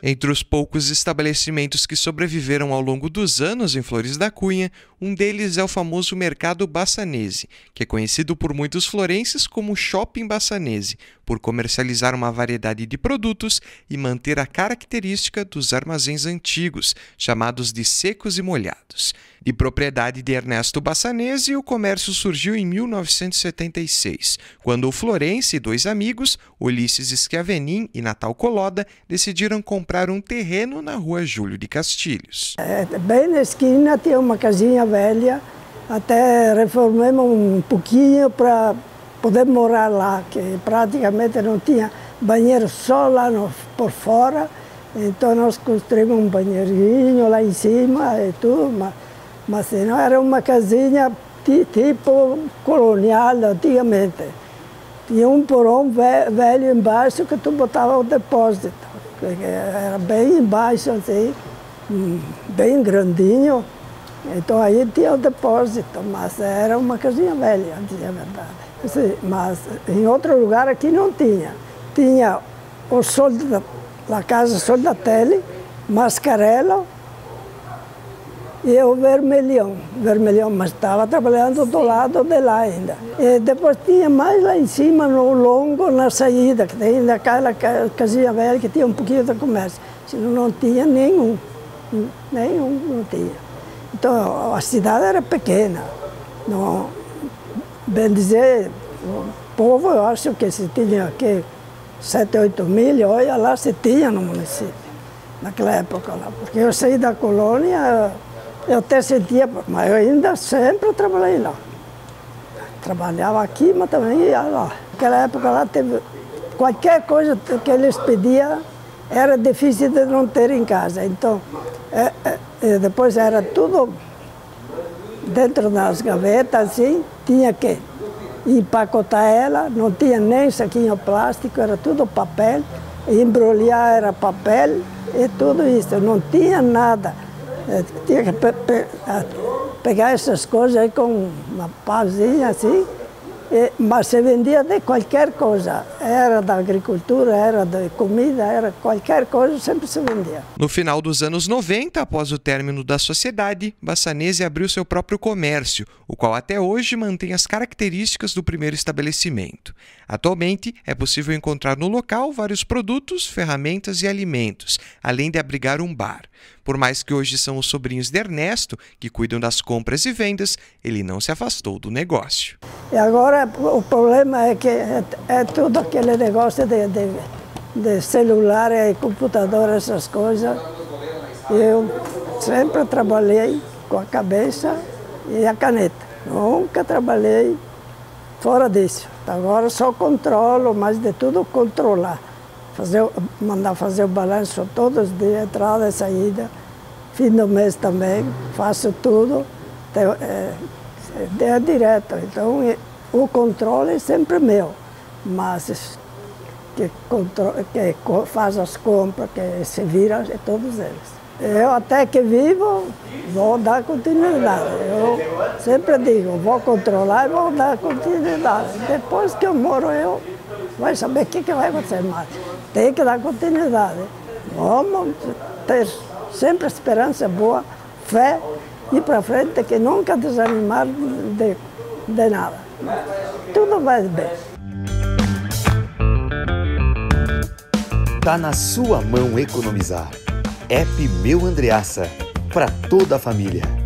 Entre os poucos estabelecimentos que sobreviveram ao longo dos anos em Flores da Cunha, um deles é o famoso Mercado Bassanese, que é conhecido por muitos florenses como Shopping Bassanese, por comercializar uma variedade de produtos e manter a característica dos armazéns antigos, chamados de secos e molhados. De propriedade de Ernesto Bassanese, o comércio surgiu em 1976, quando o florense e dois amigos, Ulisses Schiavenin e Natal Coloda, decidiram comprar um terreno na rua Júlio de Castilhos. Bem na esquina tinha uma casinha velha, até reformamos um pouquinho para poder morar lá, que praticamente não tinha banheiro, só lá por fora. Então nós construímos um banheirinho lá em cima e tudo, mas não era uma casinha tipo colonial antigamente. Tinha um porão velho embaixo que tu botava o depósito. Era bem embaixo, assim, bem grandinho. Então aí tinha o depósito, mas era uma casinha velha, a dizer a verdade. Assim, mas em outro lugar aqui não tinha. Tinha o Sol da Casa Soldatelli, Mascarello e o Vermelhão, mas estava trabalhando do lado de lá ainda. E depois tinha mais lá em cima, no longo, na saída, que tem naquela casinha velha que tinha um pouquinho de comércio. Senão não tinha nenhum não tinha. Então a cidade era pequena, não, bem dizer, o povo eu acho que se tinha aqui 7, 8 mil, olha lá se tinha no município, naquela época lá, porque eu saí da colônia, eu até sentia, mas eu ainda sempre trabalhei lá. Trabalhava aqui, mas também ia lá. Naquela época lá teve qualquer coisa que eles pediam, era difícil de não ter em casa. Então, depois era tudo dentro das gavetas, assim, tinha que empacotar ela, não tinha nem saquinho plástico, era tudo papel, embrulhar era papel e tudo isso, não tinha nada. Tinha que pegar essas coisas aí com uma pazinha assim, mas se vendia de qualquer coisa. Era da agricultura, era de comida, era qualquer coisa, sempre se vendia. No final dos anos 90, após o término da sociedade, Bassanese abriu seu próprio comércio, o qual até hoje mantém as características do primeiro estabelecimento. Atualmente, é possível encontrar no local vários produtos, ferramentas e alimentos, além de abrigar um bar. Por mais que hoje são os sobrinhos de Ernesto que cuidam das compras e vendas, ele não se afastou do negócio. E agora o problema é que é tudo aquele negócio de celular e computador, essas coisas. Eu sempre trabalhei com a cabeça e a caneta. Nunca trabalhei fora disso. Agora só controlo, mas de tudo controlar. Mandar fazer o balanço todos os dias, entrada e saída. Fim do mês também, faço tudo. É direto, então o controle é sempre meu, mas que faz as compras, que se vira, é todos eles. Eu até que vivo, vou dar continuidade. Eu sempre digo, vou controlar e vou dar continuidade. Depois que eu moro, eu vou saber o que vai acontecer mais. Tem que dar continuidade. Vamos ter sempre esperança boa, fé, ir para frente, que nunca desanimar de nada. Tudo vai bem. Tá na sua mão economizar. App Meu Andreassa, para toda a família.